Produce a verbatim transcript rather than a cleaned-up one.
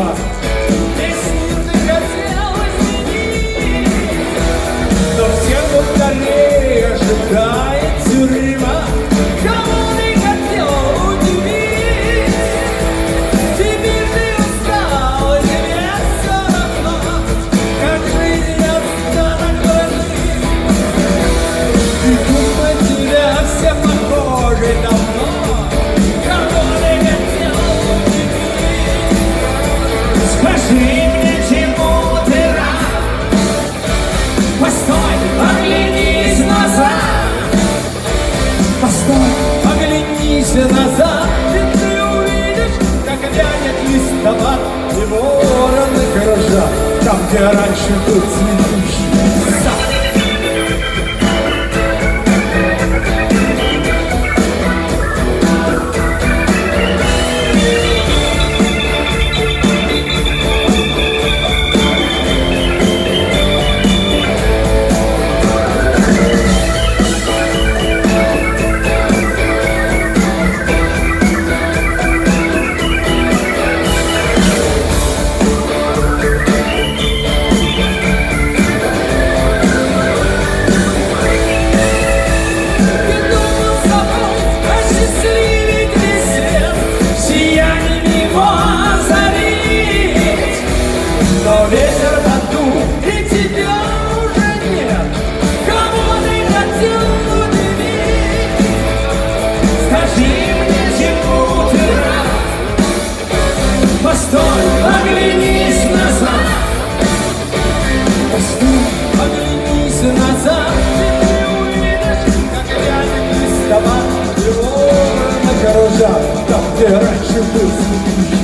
Москва. Весь мир ты хотел изменить, но всех повторей ожидает тюрьма. Кого ты хотел удивить? Теперь ты устал, и тебе все равно, как жизнь осталась глазы. И думать тебя все похожи давно. Кого ты хотел удивить? Скажи мне, чему ты рад? Постой, оглянись назад. Постой, оглянись назад, и ты увидишь, как вянет листопад, и вороны кружат там, где раньше был цветущий сад. Ветер подул, и тебя уже нет. Кого ты хотел удивить? Скажи мне, чему ты рад? Постой, оглянись назад. Постой, оглянись назад, и ты увидишь, как вянет листопад, и вороны кружат там, где раньше был цветущий.